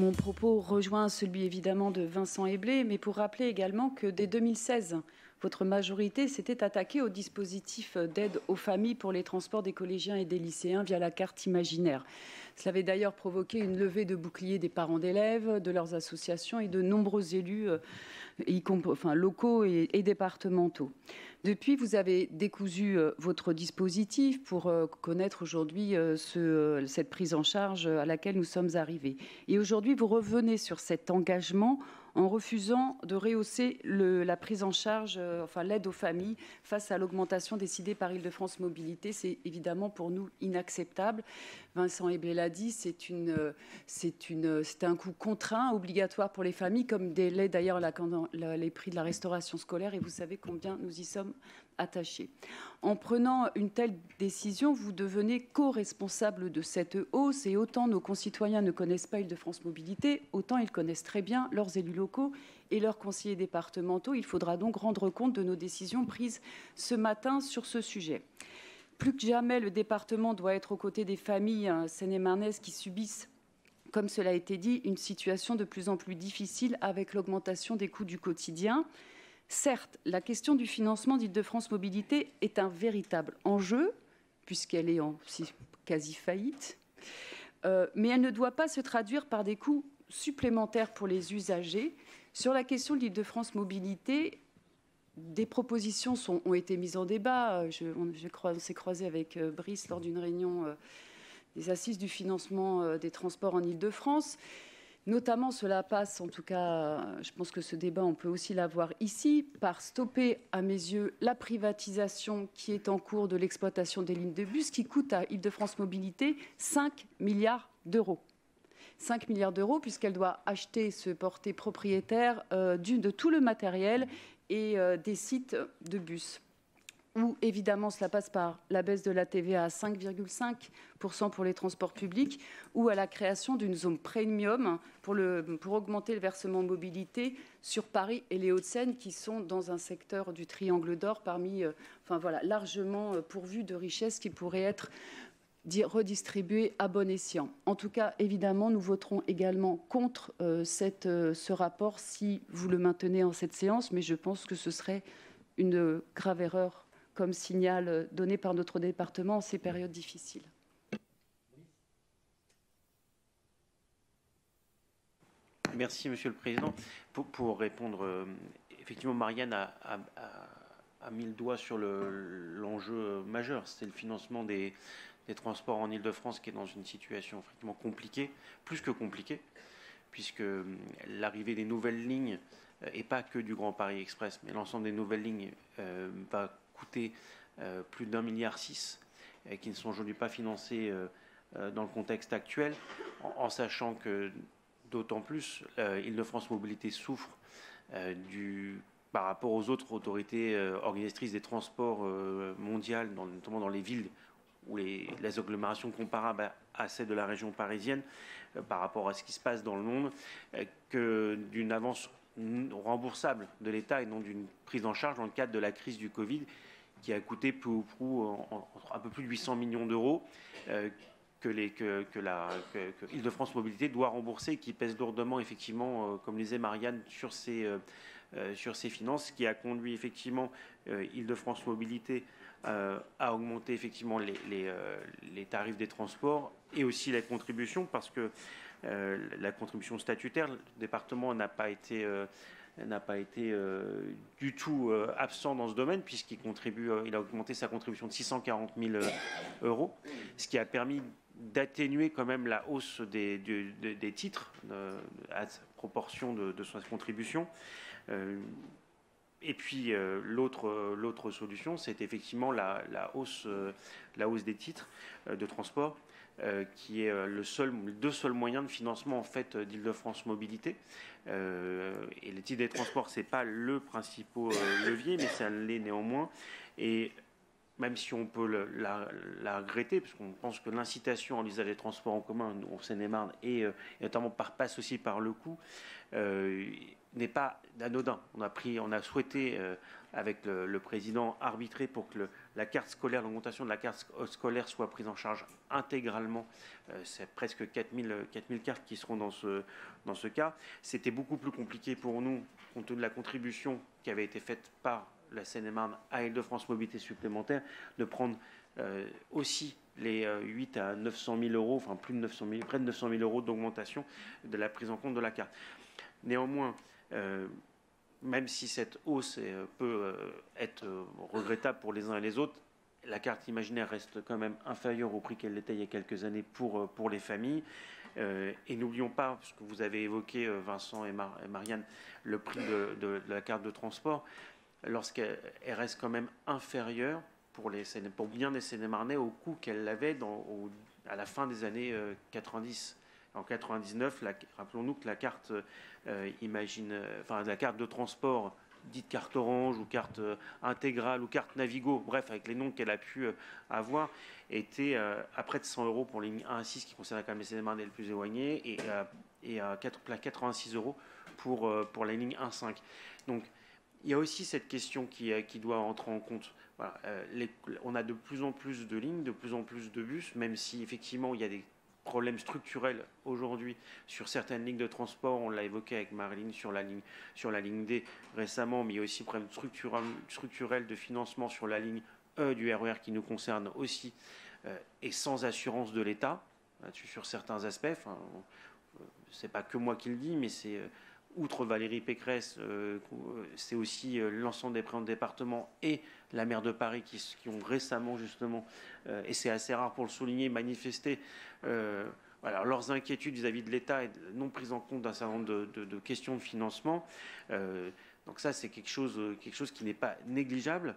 Mon propos rejoint celui évidemment de Vincent Eblé, mais pour rappeler également que dès 2016, votre majorité s'était attaquée au dispositif d'aide aux familles pour les transports des collégiens et des lycéens via la carte imaginaire. Cela avait d'ailleurs provoqué une levée de boucliers des parents d'élèves, de leurs associations et de nombreux élus locaux et départementaux. Depuis, vous avez décousu votre dispositif pour connaître aujourd'hui cette prise en charge à laquelle nous sommes arrivés. Et aujourd'hui, vous revenez sur cet engagement en refusant de rehausser la prise en charge, l'aide aux familles face à l'augmentation décidée par Île-de-France Mobilité. C'est évidemment pour nous inacceptable. Vincent Eblé l'a dit, c'est un coût contraint, obligatoire pour les familles, comme l'est d'ailleurs les prix de la restauration scolaire, et vous savez combien nous y sommes attachés. En prenant une telle décision, vous devenez co-responsable de cette hausse, et autant nos concitoyens ne connaissent pas Île-de-France Mobilité, autant ils connaissent très bien leurs élus locaux et leurs conseillers départementaux. Il faudra donc rendre compte de nos décisions prises ce matin sur ce sujet. Plus que jamais, le département doit être aux côtés des familles seine-et-marnaises qui subissent, comme cela a été dit, une situation de plus en plus difficile avec l'augmentation des coûts du quotidien. Certes, la question du financement d'Île-de-France Mobilité est un véritable enjeu, puisqu'elle est en quasi-faillite, mais elle ne doit pas se traduire par des coûts supplémentaires pour les usagers. Sur la question de l'Île-de-France Mobilité, des propositions ont été mises en débat. On s'est croisé avec Brice lors d'une réunion des assises du financement des transports en Île-de-France. Notamment, cela passe, en tout cas, je pense que ce débat, on peut aussi l'avoir ici, par stopper, à mes yeux, la privatisation qui est en cours de l'exploitation des lignes de bus, qui coûte à Île-de-France Mobilité 5 milliards d'euros. 5 milliards d'euros, puisqu'elle doit acheter, se porter propriétaire de tout le matériel et des sites de bus. Où, évidemment, cela passe par la baisse de la TVA à 5,5% pour les transports publics ou à la création d'une zone premium pour augmenter le versement mobilité sur Paris et les Hauts-de-Seine qui sont dans un secteur du triangle d'or largement pourvu de richesses qui pourraient être redistribuées à bon escient. En tout cas, évidemment, nous voterons également contre ce rapport si vous le maintenez en cette séance, mais je pense que ce serait une grave erreur comme signal donné par notre département en ces périodes difficiles. Merci, Monsieur le Président. Pour répondre, effectivement, Marianne a mis le doigt sur l'enjeu majeur. C'est le financement des transports en Île-de-France qui est dans une situation effectivement compliquée, plus que compliquée, puisque l'arrivée des nouvelles lignes, et pas que du Grand Paris Express, mais l'ensemble des nouvelles lignes va coûter plus d'1,6 milliard, qui ne sont aujourd'hui pas financés dans le contexte actuel, en sachant que d'autant plus Île-de-France Mobilité souffre par rapport aux autres autorités organisatrices des transports mondiales, notamment dans les villes ou les agglomérations comparables à celles de la région parisienne, par rapport à ce qui se passe dans le monde, que d'une avance remboursable de l'État et non d'une prise en charge dans le cadre de la crise du Covid, qui a coûté peu ou prou un peu plus de 800 millions d'euros que Île-de-France Mobilité doit rembourser et qui pèse lourdement, effectivement, comme le disait Marianne, sur ses finances, qui a conduit effectivement Île-de-France Mobilité à augmenter effectivement les tarifs des transports et aussi la contribution, parce que la contribution statutaire, le département n'a pas été du tout absent dans ce domaine, puisqu'il il a augmenté sa contribution de 640 000 euros, ce qui a permis d'atténuer quand même la hausse des titres à proportion de sa contribution. Et puis l'autre solution, c'est effectivement la hausse des titres de transport, qui est les deux seuls moyens de financement en fait d'Île-de-France Mobilité. Et les titres des transports, c'est pas le principal levier, mais ça l'est néanmoins. Et même si on peut la regretter, parce qu'on pense que l'incitation à l'usage des transports en commun en Seine-et-Marne, et notamment passe aussi par le coût, n'est pas anodin. On a souhaité, avec le président, arbitrer pour que la carte scolaire, l'augmentation de la carte scolaire soit prise en charge intégralement. C'est presque 4000 cartes qui seront dans ce cas. C'était beaucoup plus compliqué pour nous, compte tenu de la contribution qui avait été faite par la Seine-et-Marne à Île-de-France Mobilité Supplémentaire, de prendre aussi les 8 à 900 000 euros, enfin plus de 900 000, près de 900 000 euros d'augmentation de la prise en compte de la carte. Néanmoins, même si cette hausse peut être regrettable pour les uns et les autres, la carte imaginaire reste quand même inférieure au prix qu'elle était il y a quelques années pour les familles. Et n'oublions pas, parce que vous avez évoqué, Vincent et Marianne, le prix de la carte de transport, lorsqu'elle reste quand même inférieure pour bien des Seine-et-Marnais au coût qu'elle avait à la fin des années 90. En 99, rappelons-nous que la carte la carte de transport dite carte orange ou carte intégrale ou carte Navigo, bref, avec les noms qu'elle a pu avoir, était à près de 100 euros pour les lignes 1 à 6 qui concernent quand même les Seine-et-Marne les plus éloignés, et à 86 euros pour les lignes 1 à 5. Donc, il y a aussi cette question qui doit entrer en compte. Voilà, on a de plus en plus de lignes, de plus en plus de bus, même si effectivement il y a des problèmes structurels aujourd'hui sur certaines lignes de transport. On l'a évoqué avec Marilyn sur la ligne D récemment, mais il y a aussi des problèmes structurels de financement sur la ligne E du RER qui nous concerne aussi, et sans assurance de l'État là-dessus sur certains aspects. Enfin, c'est pas que moi qui le dis, mais c'est outre Valérie Pécresse, c'est aussi l'ensemble des présidents de département et la maire de Paris qui ont récemment justement, et c'est assez rare pour le souligner, manifesté leurs inquiétudes vis-à-vis de l'État et non prise en compte d'un certain nombre de questions de financement. Donc ça, c'est quelque chose qui n'est pas négligeable.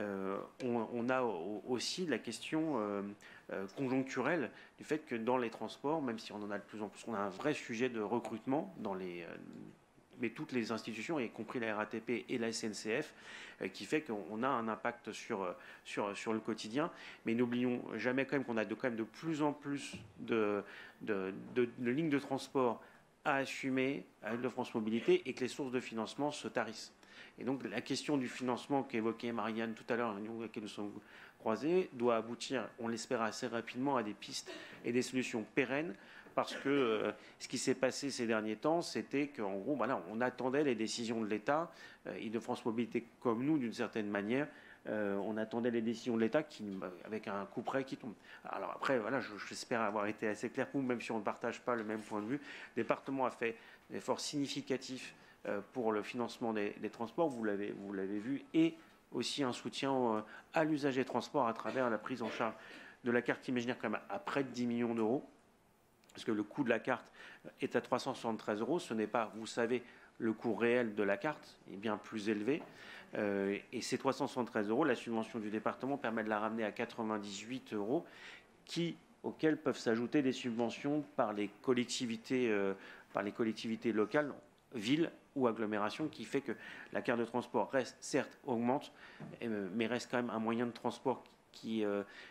On a aussi la question conjoncturelle du fait que dans les transports, même si on en a de plus en plus, on a un vrai sujet de recrutement mais toutes les institutions, y compris la RATP et la SNCF, qui fait qu'on a un impact sur le quotidien. Mais n'oublions jamais quand même qu'on a quand même de plus en plus de lignes de transport à assumer à Île-de-France Mobilité, et que les sources de financement se tarissent. Et donc la question du financement qu'évoquait Marianne tout à l'heure, à laquelle nous sommes croisés, doit aboutir, on l'espère assez rapidement, à des pistes et des solutions pérennes. Parce que ce qui s'est passé ces derniers temps, c'était qu'en gros, on attendait les décisions de l'État. Île-de-France Mobilité, comme nous, d'une certaine manière, on attendait les décisions de l'État avec un coup près qui tombe. Alors après, j'espère avoir été assez clair pour vous, même si on ne partage pas le même point de vue. Le département a fait un effort significatif pour le financement des transports, vous l'avez vu, et aussi un soutien à l'usage des transports à travers la prise en charge de la carte imaginaire, quand même à près de 10 millions d'euros. Parce que le coût de la carte est à 373 euros. Ce n'est pas, vous savez, le coût réel de la carte est bien plus élevé. Et ces 373 euros, la subvention du département permet de la ramener à 98 euros, auxquels peuvent s'ajouter des subventions par les collectivités locales, villes ou agglomérations, qui fait que la carte de transport reste, certes, augmente, mais reste quand même un moyen de transport qui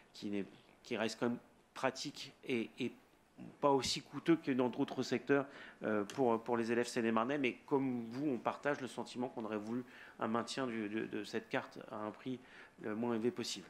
reste quand même pratique et pas aussi coûteux que dans d'autres secteurs pour les élèves seine-et-marnais. Mais comme vous, on partage le sentiment qu'on aurait voulu un maintien de cette carte à un prix le moins élevé possible.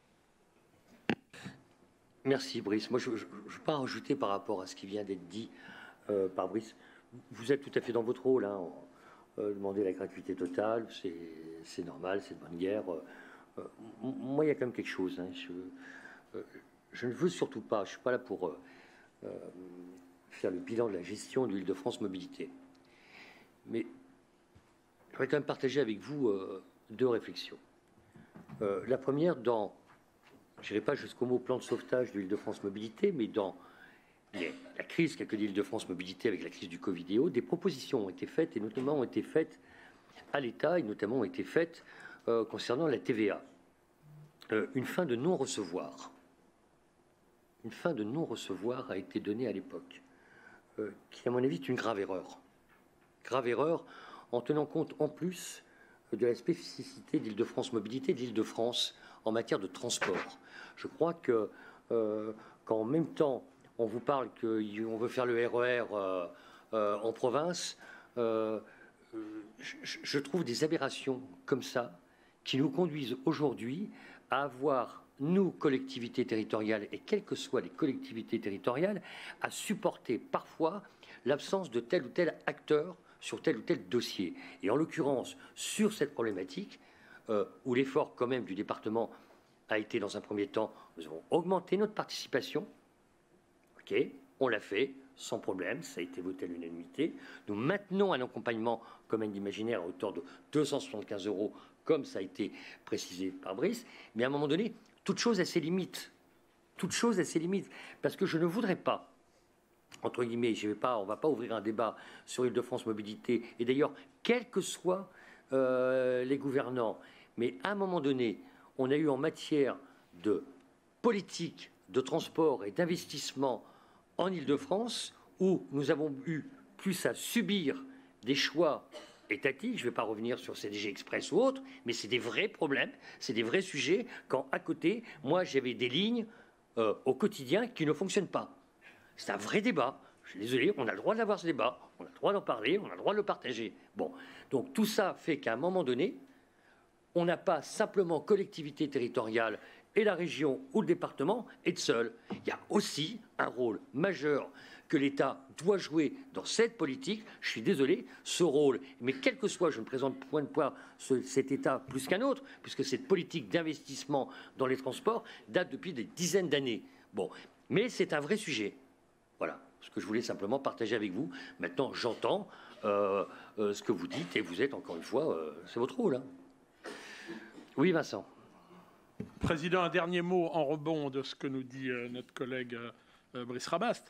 Merci Brice. Moi, je ne veux pas rajouter par rapport à ce qui vient d'être dit par Brice. Vous êtes tout à fait dans votre rôle. Demander la gratuité totale, c'est normal, c'est de bonne guerre. Moi, il y a quand même quelque chose. Je ne veux surtout pas, je ne suis pas là pour faire le bilan de la gestion de l'Île-de-France Mobilité. Mais je voudrais quand même partager avec vous deux réflexions. La première, je n'irai pas jusqu'au mot plan de sauvetage de l'Île-de-France Mobilité, mais dans la crise qu'a connue l'Île-de-France Mobilité avec la crise du Covid et autres, des propositions ont été faites, et notamment ont été faites à l'État, et notamment ont été faites concernant la TVA. Une fin de non-recevoir. Une fin de non-recevoir a été donnée à l'époque, qui, à mon avis, est une grave erreur. Grave erreur en tenant compte, en plus, de la spécificité d'Île-de-France Mobilité, d'Île-de-France en matière de transport. Je crois que qu'en même temps, on vous parle qu'on veut faire le RER en province, je trouve des aberrations comme ça qui nous conduisent aujourd'hui à avoir, nous, collectivités territoriales, et quelles que soient les collectivités territoriales, à supporter parfois l'absence de tel ou tel acteur sur tel ou tel dossier. Et en l'occurrence, sur cette problématique, où l'effort quand même du département a été dans un premier temps, nous avons augmenté notre participation. OK, on l'a fait, sans problème, ça a été voté à l'unanimité. Nous maintenons un accompagnement commun d'imaginaire à hauteur de 275 €, comme ça a été précisé par Brice. Mais à un moment donné, toute chose a ses limites. Toute chose a ses limites. Parce que je ne voudrais pas, entre guillemets, on ne va pas ouvrir un débat sur Île-de-France Mobilité. Et d'ailleurs, quels que soient les gouvernants, mais à un moment donné, on a eu en matière de politique, de transport et d'investissement en Île-de-France, où nous avons eu plus à subir des choix étatiques. Je ne vais pas revenir sur CDG Express ou autres, mais c'est des vrais problèmes, c'est des vrais sujets, quand à côté, moi j'avais des lignes au quotidien qui ne fonctionnent pas. C'est un vrai débat. Je suis désolé, on a le droit d'avoir ce débat, on a le droit d'en parler, on a le droit de le partager. Bon, donc tout ça fait qu'à un moment donné, on n'a pas simplement collectivité territoriale et la région ou le département être seul. Il y a aussi un rôle majeur que l'État doit jouer dans cette politique. Je suis désolé, ce rôle, mais quel que soit, je ne présente point de poids cet État plus qu'un autre, puisque cette politique d'investissement dans les transports date depuis des dizaines d'années. Bon, mais c'est un vrai sujet. Voilà ce que je voulais simplement partager avec vous. Maintenant, j'entends ce que vous dites et vous êtes, encore une fois, c'est votre rôle. Hein. Oui, Vincent. Président, un dernier mot en rebond de ce que nous dit notre collègue Brice Rabast.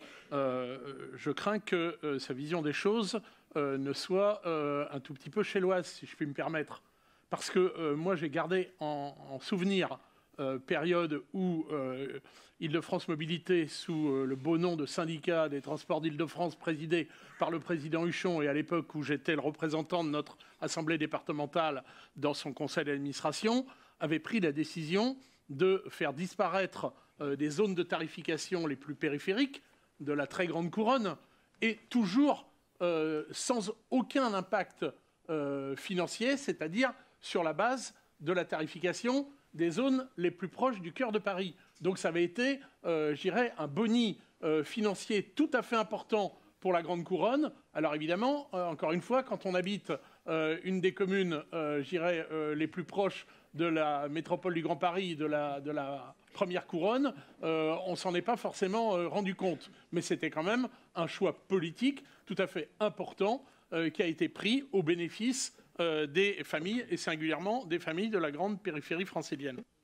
Je crains que sa vision des choses ne soit un tout petit peu chéloise, si je puis me permettre. Parce que moi, j'ai gardé en souvenir période où Île-de-France Mobilité, sous le beau nom de syndicat des transports d'Île-de-France, présidé par le président Huchon, et à l'époque où j'étais le représentant de notre assemblée départementale dans son conseil d'administration, avait pris la décision de faire disparaître des zones de tarification les plus périphériques de la très grande couronne, et toujours sans aucun impact financier, c'est-à-dire sur la base de la tarification des zones les plus proches du cœur de Paris. Donc ça avait été, je dirais, un boni financier tout à fait important pour la Grande Couronne. Alors évidemment, encore une fois, quand on habite une des communes, je dirais, les plus proches de la métropole du Grand Paris, de la première couronne, on s'en est pas forcément rendu compte. Mais c'était quand même un choix politique tout à fait important qui a été pris au bénéfice des familles, et singulièrement des familles de la grande périphérie francilienne.